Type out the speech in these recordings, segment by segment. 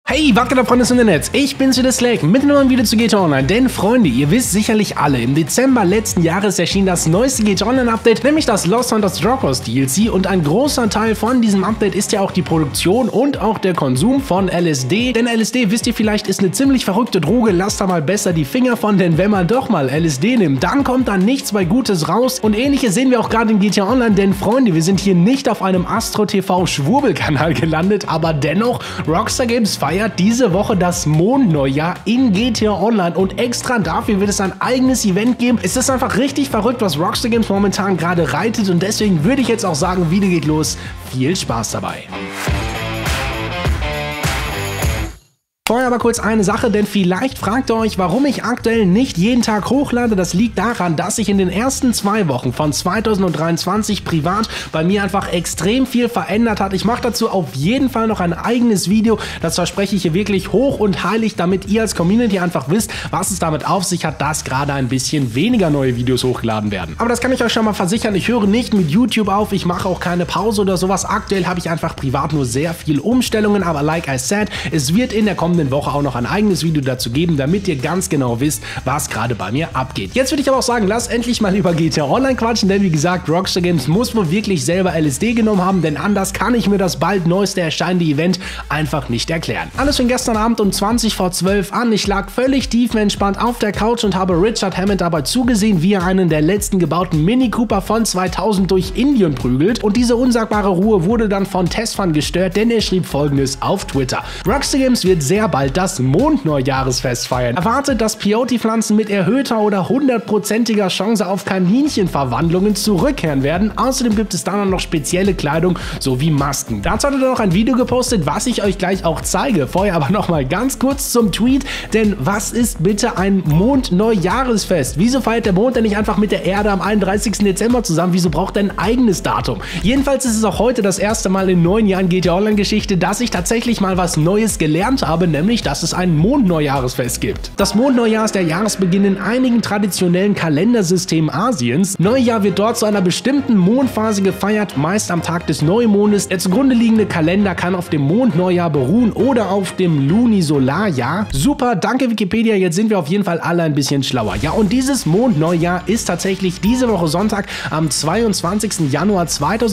Hey, was geht ab, Freunde des Internets? Ich bin's wieder, Slack, mit einem neuen Video zu GTA Online. Denn, Freunde, ihr wisst sicherlich alle, im Dezember letzten Jahres erschien das neueste GTA Online Update, nämlich das Los Santos Droppers DLC. Und ein großer Teil von diesem Update ist ja auch die Produktion und auch der Konsum von LSD. Denn LSD, wisst ihr vielleicht, ist eine ziemlich verrückte Droge. Lasst da mal besser die Finger von, denn wenn man doch mal LSD nimmt, dann kommt da nichts bei Gutes raus. Und ähnliches sehen wir auch gerade in GTA Online, denn, Freunde, wir sind hier nicht auf einem Astro TV Schwurbelkanal gelandet, aber dennoch, Rockstar Games feiert diese Woche das Mondneujahr in GTA Online und extra dafür wird es ein eigenes Event geben. Es ist einfach richtig verrückt, was Rockstar Games momentan gerade reitet und deswegen würde ich jetzt auch sagen, Video geht los. Viel Spaß dabei. Vorher aber kurz eine Sache, denn vielleicht fragt ihr euch, warum ich aktuell nicht jeden Tag hochlade. Das liegt daran, dass sich in den ersten 2 Wochen von 2023 privat bei mir einfach extrem viel verändert hat. Ich mache dazu auf jeden Fall noch ein eigenes Video. Das verspreche ich hier wirklich hoch und heilig, damit ihr als Community einfach wisst, was es damit auf sich hat, dass gerade ein bisschen weniger neue Videos hochgeladen werden. Aber das kann ich euch schon mal versichern, ich höre nicht mit YouTube auf, ich mache auch keine Pause oder sowas. Aktuell habe ich einfach privat nur sehr viel Umstellungen, aber like I said, es wird in der kommenden Woche auch noch ein eigenes Video dazu geben, damit ihr ganz genau wisst, was gerade bei mir abgeht. Jetzt würde ich aber auch sagen, lasst endlich mal über GTA Online quatschen, denn wie gesagt, Rockstar Games muss wohl wirklich selber LSD genommen haben, denn anders kann ich mir das bald neueste erscheinende Event einfach nicht erklären. Alles fing gestern Abend um 20 vor 12 an. Ich lag völlig tiefenentspannt auf der Couch und habe Richard Hammond dabei zugesehen, wie er einen der letzten gebauten Mini Cooper von 2000 durch Indien prügelt, und diese unsagbare Ruhe wurde dann von Tesfan gestört, denn er schrieb Folgendes auf Twitter: Rockstar Games wird sehr bald das Mondneujahresfest feiern. Erwartet, dass Peyote-Pflanzen mit erhöhter oder 100%iger Chance auf Kaninchenverwandlungen zurückkehren werden. Außerdem gibt es dann noch spezielle Kleidung sowie Masken. Dazu hat er noch ein Video gepostet, was ich euch gleich auch zeige. Vorher aber noch mal ganz kurz zum Tweet, denn was ist bitte ein Mondneujahresfest? Wieso feiert der Mond denn nicht einfach mit der Erde am 31. Dezember zusammen? Wieso braucht er ein eigenes Datum? Jedenfalls ist es auch heute das erste Mal in 9 Jahren GTA Online Geschichte, dass ich tatsächlich mal was Neues gelernt habe, nämlich dass es ein Mondneujahresfest gibt. Das Mondneujahr ist der Jahresbeginn in einigen traditionellen Kalendersystemen Asiens. Neujahr wird dort zu einer bestimmten Mondphase gefeiert, meist am Tag des Neumondes. Der zugrunde liegende Kalender kann auf dem Mondneujahr beruhen oder auf dem Lunisolarjahr. Super, danke Wikipedia, jetzt sind wir auf jeden Fall alle ein bisschen schlauer. Ja, und dieses Mondneujahr ist tatsächlich diese Woche Sonntag am 22. Januar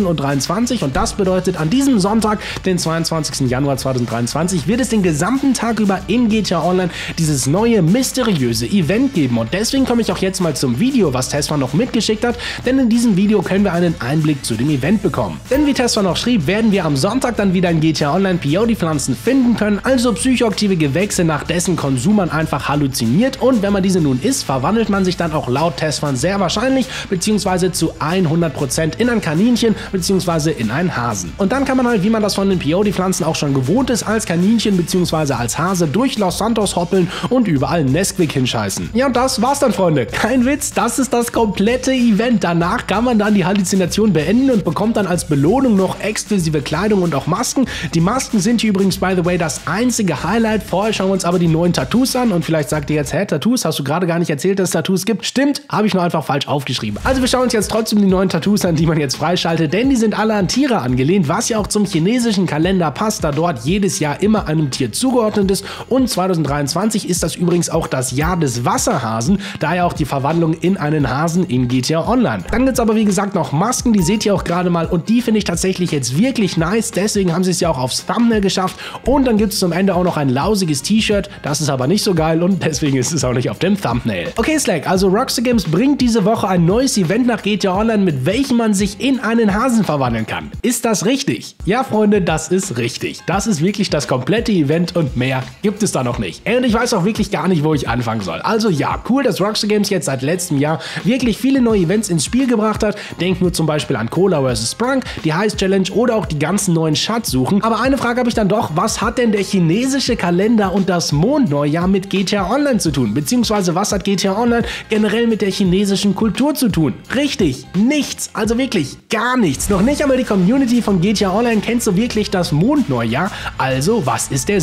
2023 und das bedeutet, an diesem Sonntag, den 22. Januar 2023, wird es den gesamten Tag über in GTA Online dieses neue mysteriöse Event geben. Und deswegen komme ich auch jetzt mal zum Video, was Tesfan noch mitgeschickt hat, denn in diesem Video können wir einen Einblick zu dem Event bekommen. Denn wie Tesfan noch schrieb, werden wir am Sonntag dann wieder in GTA Online Peyote-Pflanzen finden können, also psychoaktive Gewächse, nach dessen Konsum man einfach halluziniert, und wenn man diese nun isst, verwandelt man sich dann auch laut Tesfan sehr wahrscheinlich bzw. zu 100% in ein Kaninchen bzw. in einen Hasen. Und dann kann man halt, wie man das von den Peyote-Pflanzen auch schon gewohnt ist, als Kaninchen bzw. als Hase durch Los Santos hoppeln und überall Nesquik hinscheißen. Ja, und das war's dann, Freunde. Kein Witz, das ist das komplette Event. Danach kann man dann die Halluzination beenden und bekommt dann als Belohnung noch exklusive Kleidung und auch Masken. Die Masken sind hier übrigens, by the way, das einzige Highlight. Vorher schauen wir uns aber die neuen Tattoos an und vielleicht sagt ihr jetzt, hä, Tattoos? Hast du gerade gar nicht erzählt, dass es Tattoos gibt? Stimmt, habe ich nur einfach falsch aufgeschrieben. Also wir schauen uns jetzt trotzdem die neuen Tattoos an, die man jetzt freischaltet, denn die sind alle an Tiere angelehnt, was ja auch zum chinesischen Kalender passt, da dort jedes Jahr immer einem Tier zugeordnet ist. Und 2023 ist das übrigens auch das Jahr des Wasserhasen, daher auch die Verwandlung in einen Hasen in GTA Online. Dann gibt es aber wie gesagt noch Masken, die seht ihr auch gerade mal, und die finde ich tatsächlich jetzt wirklich nice, deswegen haben sie es ja auch aufs Thumbnail geschafft. Und dann gibt es zum Ende auch noch ein lausiges T-Shirt, das ist aber nicht so geil und deswegen ist es auch nicht auf dem Thumbnail. Okay Slack, also Rockstar Games bringt diese Woche ein neues Event nach GTA Online, mit welchem man sich in einen Hasen verwandeln kann. Ist das richtig? Ja Freunde, das ist richtig. Das ist wirklich das komplette Event und mehr gibt es da noch nicht. Und ich weiß auch wirklich gar nicht, wo ich anfangen soll. Also ja, cool, dass Rockstar Games jetzt seit letztem Jahr wirklich viele neue Events ins Spiel gebracht hat. Denkt nur zum Beispiel an Cola vs. Sprunk, die Heist Challenge oder auch die ganzen neuen Schatzsuchen. Aber eine Frage habe ich dann doch, was hat denn der chinesische Kalender und das Mondneujahr mit GTA Online zu tun? Beziehungsweise was hat GTA Online generell mit der chinesischen Kultur zu tun? Richtig, nichts. Also wirklich gar nichts. Noch nicht einmal die Community von GTA Online kennt so wirklich das Mondneujahr. Also was ist der Sinn dahinter?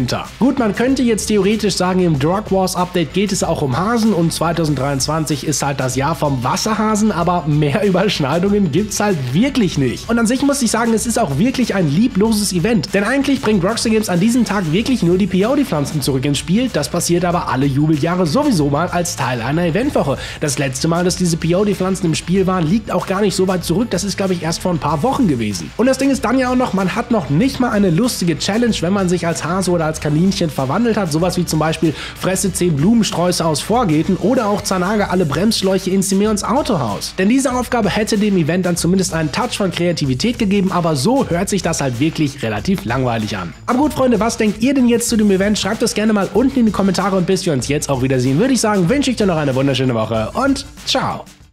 dahinter. Gut, man könnte jetzt theoretisch sagen, im Drug Wars Update geht es auch um Hasen und 2023 ist halt das Jahr vom Wasserhasen, aber mehr Überschneidungen gibt's halt wirklich nicht. Und an sich muss ich sagen, es ist auch wirklich ein liebloses Event, denn eigentlich bringt Rockstar Games an diesem Tag wirklich nur die Peyote-Pflanzen zurück ins Spiel. Das passiert aber alle Jubeljahre sowieso mal als Teil einer Eventwoche. Das letzte Mal, dass diese Peyote-Pflanzen im Spiel waren, liegt auch gar nicht so weit zurück. Das ist, glaube ich, erst vor ein paar Wochen gewesen. Und das Ding ist dann ja auch noch, man hat noch nicht mal eine lustige Challenge, wenn man sich als Hase oder als Kaninchen verwandelt hat. Sowas wie zum Beispiel fresse 10 Blumensträuße aus Vorgärten oder auch zernage alle Bremsschläuche in Simeons Autohaus. Denn diese Aufgabe hätte dem Event dann zumindest einen Touch von Kreativität gegeben, aber so hört sich das halt wirklich relativ langweilig an. Aber gut, Freunde, was denkt ihr denn jetzt zu dem Event? Schreibt das gerne mal unten in die Kommentare und bis wir uns jetzt auch wiedersehen, würde ich sagen, wünsche ich dir noch eine wunderschöne Woche und ciao!